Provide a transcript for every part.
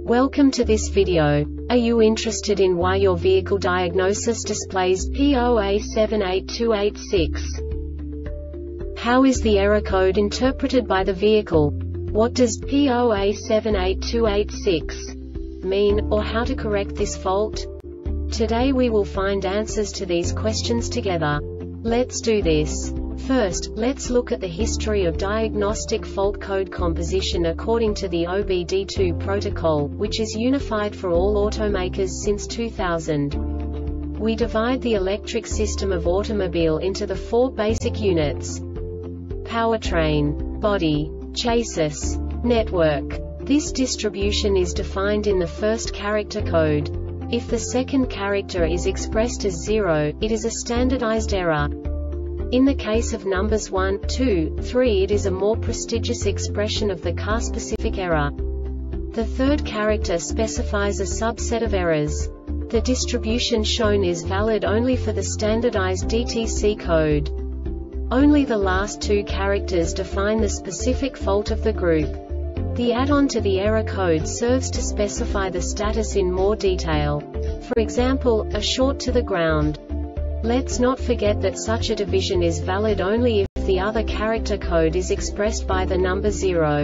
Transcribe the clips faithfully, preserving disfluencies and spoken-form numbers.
Welcome to this video. Are you interested in why your vehicle diagnosis displays P zero A seven eight two eight six? How is the error code interpreted by the vehicle? What does P zero A seven eight two eight six mean, or how to correct this fault? Today we will find answers to these questions together. Let's do this. First, let's look at the history of diagnostic fault code composition according to the O B D two protocol, which is unified for all automakers since two thousand. We divide the electric system of automobile into the four basic units: powertrain, body, chassis, network. This distribution is defined in the first character code. If the second character is expressed as zero, it is a standardized error. In the case of numbers one, two, three, it is a more prestigious expression of the car-specific error. The third character specifies a subset of errors. The distribution shown is valid only for the standardized D T C code. Only the last two characters define the specific fault of the group. The add-on to the error code serves to specify the status in more detail. For example, a short to the ground. Let's not forget that such a division is valid only if the other character code is expressed by the number zero.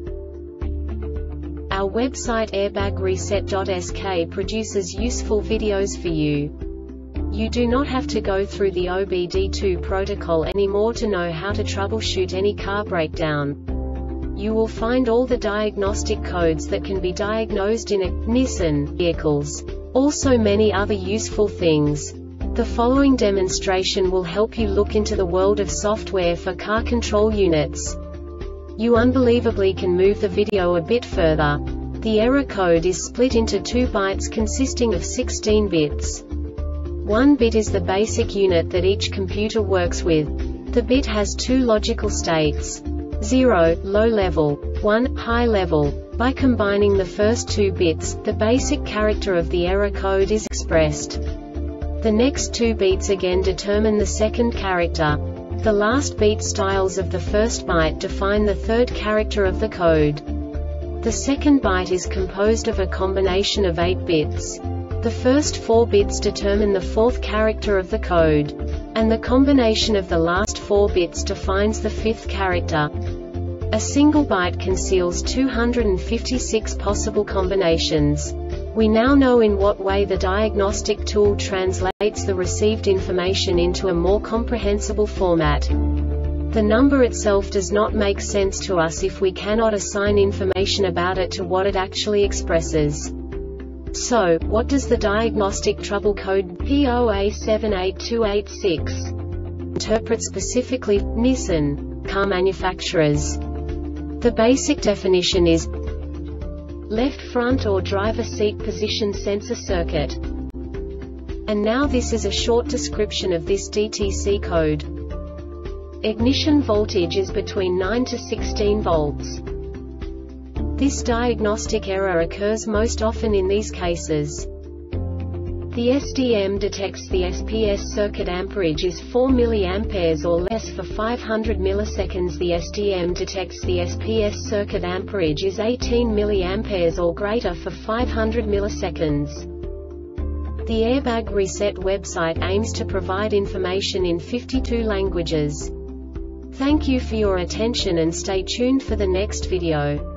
Our website airbag reset dot S K produces useful videos for you. You do not have to go through the O B D two protocol anymore to know how to troubleshoot any car breakdown. You will find all the diagnostic codes that can be diagnosed in a Nissan vehicles. Also many other useful things. The following demonstration will help you look into the world of software for car control units. You unbelievably can move the video a bit further. The error code is split into two bytes consisting of sixteen bits. One bit is the basic unit that each computer works with. The bit has two logical states: zero, low level, one, high level. By combining the first two bits, the basic character of the error code is expressed. The next two beats again determine the second character. The last beat styles of the first byte define the third character of the code. The second byte is composed of a combination of eight bits. The first four bits determine the fourth character of the code. And the combination of the last four bits defines the fifth character. A single byte conceals two hundred fifty-six possible combinations. We now know in what way the diagnostic tool translates the received information into a more comprehensible format. The number itself does not make sense to us if we cannot assign information about it to what it actually expresses. So, what does the diagnostic trouble code P zero A seven eight two eight six interpret specifically for Nissan car manufacturers? The basic definition is left front or driver seat position sensor circuit. And now this is a short description of this D T C code. Ignition voltage is between nine to sixteen volts. This diagnostic error occurs most often in these cases. The S D M detects the S P S circuit amperage is four milliamperes or less for five hundred milliseconds. The S D M detects the S P S circuit amperage is eighteen milliamperes or greater for five hundred milliseconds. The Airbag Reset website aims to provide information in fifty-two languages. Thank you for your attention and stay tuned for the next video.